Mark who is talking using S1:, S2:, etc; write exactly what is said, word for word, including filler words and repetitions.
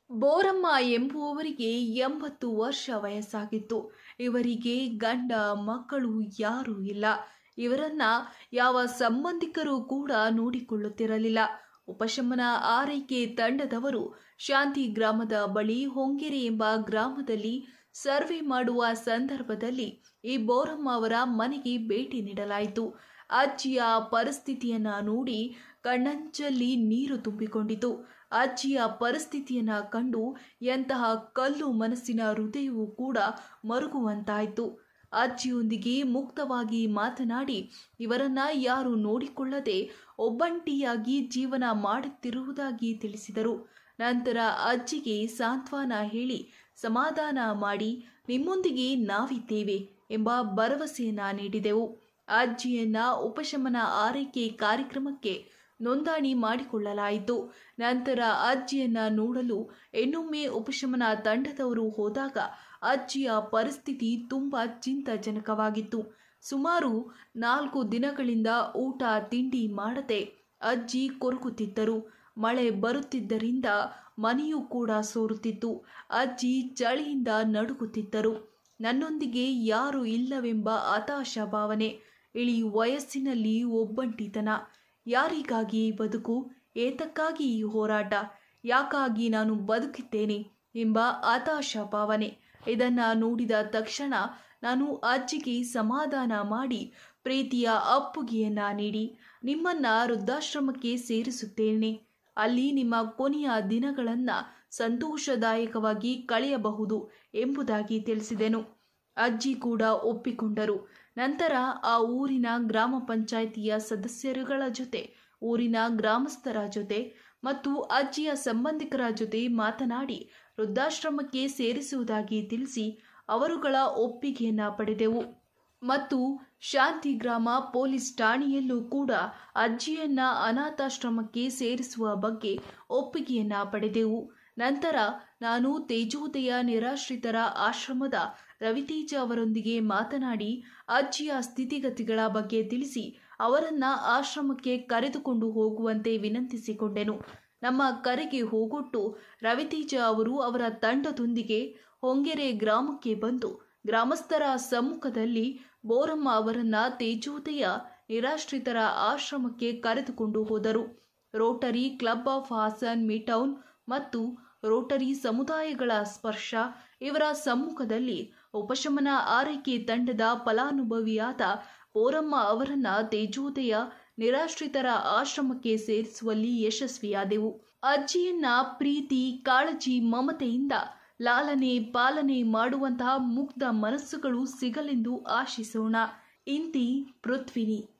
S1: ಬೋರಮ್ಮ ಎಂಬುವವರಿಗೆ ಎಂಬತ್ತು ವರ್ಷ ವಯಸ್ಸಾಗಿತ್ತು. ಇವರಿಗೆ ಗಂಡ ಮಕ್ಕಳು ಯಾರೂ ಇಲ್ಲ. ಇವರನ್ನ ಯಾವ ಸಂಬಂಧಿಕರು ಕೂಡ ನೋಡಿಕೊಳ್ಳುತ್ತಿರಲಿಲ್ಲ. ಉಪಶಮನ ಆರೈಕೆ ತಂಡದವರು ಶಾಂತಿ ಗ್ರಾಮದ ಬಳಿ ಹೊಂಗೆರೆ ಎಂಬ ಗ್ರಾಮದಲ್ಲಿ ಸರ್ವೆ ಮಾಡುವ ಸಂದರ್ಭದಲ್ಲಿ ಈ ಬೋರಮ್ಮ ಅವರ ಮನೆಗೆ ಭೇಟಿ ನೀಡಲಾಯಿತು. ಅಜ್ಜಿಯ ಪರಿಸ್ಥಿತಿಯನ್ನ ನೋಡಿ ಕಣ್ಣಂಚಲ್ಲಿ ನೀರು ತುಂಬಿಕೊಂಡಿತು. ಅಜ್ಜಿಯ ಪರಿಸ್ಥಿತಿಯನ್ನ ಕಂಡು ಎಂತಹ ಕಲ್ಲು ಮನಸ್ಸಿನ ಹೃದಯವೂ ಕೂಡ ಮರುಗುವಂತಾಯಿತು. ಅಜ್ಜಿಯೊಂದಿಗೆ ಮುಕ್ತವಾಗಿ ಮಾತನಾಡಿ ಇವರನ್ನ ಯಾರು ನೋಡಿಕೊಳ್ಳದೆ ಒಬ್ಬಂಟಿಯಾಗಿ ಜೀವನ ಮಾಡುತ್ತಿರುವುದಾಗಿ ತಿಳಿಸಿದರು. ನಂತರ ಅಜ್ಜಿಗೆ ಸಾಂತ್ವನ ಹೇಳಿ ಸಮಾಧಾನ ಮಾಡಿ ನಿಮ್ಮೊಂದಿಗೆ ನಾವಿದ್ದೇವೆ ಎಂಬ ಭರವಸೆಯನ್ನ ನೀಡಿದೆವು. ಅಜ್ಜಿಯನ್ನ ಉಪಶಮನ ಆರೈಕೆ ಕಾರ್ಯಕ್ರಮಕ್ಕೆ ನೋಂದಣಿ ಮಾಡಿಕೊಳ್ಳಲಾಯಿತು. ನಂತರ ಅಜ್ಜಿಯನ್ನ ನೋಡಲು ಇನ್ನೊಮ್ಮೆ ಉಪಶಮನ ತಂಡದವರು ಹೋದಾಗ ಅಜ್ಜಿಯ ಪರಿಸ್ಥಿತಿ ತುಂಬಾ ಚಿಂತಾಜನಕವಾಗಿತ್ತು. ಸುಮಾರು ನಾಲ್ಕು ದಿನಗಳಿಂದ ಊಟ ತಿಂಡಿ ಮಾಡದೆ ಅಜ್ಜಿ ಕೊರಗುತ್ತಿದ್ದರು. ಮಳೆ ಬರುತ್ತಿದ್ದರಿಂದ ಮನೆಯೂ ಕೂಡ ಸೋರುತ್ತಿತ್ತು. ಅಜ್ಜಿ ಚಳಿಯಿಂದ ನಡುಗುತ್ತಿದ್ದರು. ನನ್ನೊಂದಿಗೆ ಯಾರು ಇಲ್ಲವೆಂಬ ಹತಾಶ ಭಾವನೆ, ಇಳಿ ವಯಸ್ಸಿನಲ್ಲಿ ಒಬ್ಬಂಟಿತನ, ಯಾರಿಗಾಗಿ ಬದುಕು, ಏತಕ್ಕಾಗಿ ಈ ಹೋರಾಟ, ಯಾಕಾಗಿ ನಾನು ಬದುಕಿದ್ದೇನೆ ಎಂಬ ಹತಾಶ ಭಾವನೆ. ಇದನ್ನ ನೋಡಿದ ತಕ್ಷಣ ನಾನು ಅಜ್ಜಿಗೆ ಸಮಾಧಾನ ಮಾಡಿ ಪ್ರೀತಿಯ ಅಪ್ಪುಗೆಯನ್ನ ನೀಡಿ ನಿಮ್ಮನ್ನ ವೃದ್ಧಾಶ್ರಮಕ್ಕೆ ಸೇರಿಸುತ್ತೇನೆ. ಅಲ್ಲಿ ನಿಮ್ಮ ಕೊನೆಯ ದಿನಗಳನ್ನ ಸಂತೋಷದಾಯಕವಾಗಿ ಕಳೆಯಬಹುದು ಎಂಬುದಾಗಿ ತಿಳಿಸಿದೆನು. ಅಜ್ಜಿ ಕೂಡ ಒಪ್ಪಿಕೊಂಡರು. ನಂತರ ಆ ಊರಿನ ಗ್ರಾಮ ಪಂಚಾಯಿತಿಯ ಸದಸ್ಯರುಗಳ ಜೊತೆ, ಊರಿನ ಗ್ರಾಮಸ್ಥರ ಜೊತೆ ಮತ್ತು ಅಜ್ಜಿಯ ಸಂಬಂಧಿಕರ ಜೊತೆ ಮಾತನಾಡಿ ವೃದ್ಧಾಶ್ರಮಕ್ಕೆ ಸೇರಿಸುವುದಾಗಿ ತಿಳಿಸಿ ಅವರುಗಳ ಒಪ್ಪಿಗೆಯನ್ನ ಪಡೆದೆವು ಮತ್ತು ಶಾಂತಿಗ್ರಾಮ ಪೊಲೀಸ್ ಠಾಣೆಯಲ್ಲೂ ಕೂಡ ಅಜ್ಜಿಯನ್ನ ಅನಾಥಾಶ್ರಮಕ್ಕೆ ಸೇರಿಸುವ ಬಗ್ಗೆ ಒಪ್ಪಿಗೆಯನ್ನ ಪಡೆದೆವು. ನಂತರ ನಾನು ತೇಜೋದಯ ನಿರಾಶ್ರಿತರ ಆಶ್ರಮದ ರವಿತೇಜ ಅವರೊಂದಿಗೆ ಮಾತನಾಡಿ ಅಜ್ಜಿಯ ಸ್ಥಿತಿಗತಿಗಳ ಬಗ್ಗೆ ತಿಳಿಸಿ ಅವರನ್ನ ಆಶ್ರಮಕ್ಕೆ ಕರೆದುಕೊಂಡು ಹೋಗುವಂತೆ ವಿನಂತಿಸಿಕೊಂಡೆನು. ನಮ್ಮ ಕರೆಗೆ ಹೋಗೊಟ್ಟು ರವಿತೇಜ ಅವರು ಅವರ ತಂಡದೊಂದಿಗೆ ಹೊಂಗೆರೆ ಗ್ರಾಮಕ್ಕೆ ಬಂದು ಗ್ರಾಮಸ್ಥರ ಸಮ್ಮುಖದಲ್ಲಿ ಬೋರಮ್ಮ ಅವರನ್ನ ತೇಜೋದಯ ನಿರಾಶ್ರಿತರ ಆಶ್ರಮಕ್ಕೆ ಕರೆದುಕೊಂಡು ಹೋದರು. Rotary club of Hassan midtown ಮತ್ತು ರೋಟರಿ ಸಮುದಾಯಗಳ ಸ್ಪರ್ಶ ಇವರ ಸಮ್ಮುಖದಲ್ಲಿ ಉಪಶಮನ ಆರೈಕೆ ತಂಡದ ಫಲಾನುಭವಿಯಾದ ಬೋರಮ್ಮ ಅವರನ್ನ ತೇಜೋದಯ ನಿರಾಶ್ರಿತರ ಆಶ್ರಮಕ್ಕೆ ಸೇರಿಸುವಲ್ಲಿ ಯಶಸ್ವಿಯಾದೆವು. ಅಜ್ಜಿಯನ್ನ ಪ್ರೀತಿ, ಕಾಳಜಿ, ಮಮತೆಯಿಂದ ಲಾಲನೆ ಪಾಲನೆ ಮಾಡುವಂತಹ ಮುಗ್ಧ ಮನಸ್ಸುಗಳು ಸಿಗಲೆಂದು ಆಶಿಸೋಣ. ಇಂತಿ ಪೃಥ್ವಿನಿ.